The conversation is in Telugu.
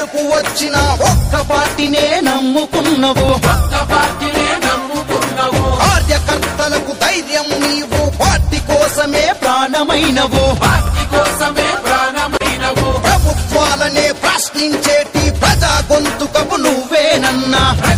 గెలుపు వచ్చిన ఒక్క పార్టీనే నమ్ముకున్నవు కార్యకర్తలకు ధైర్యం నీవు పార్టీ కోసమే ప్రాణమైనవు ప్రభుత్వాలనే ప్రశ్నించేటి ప్రజా గొంతుకవు నువ్వేనన్నా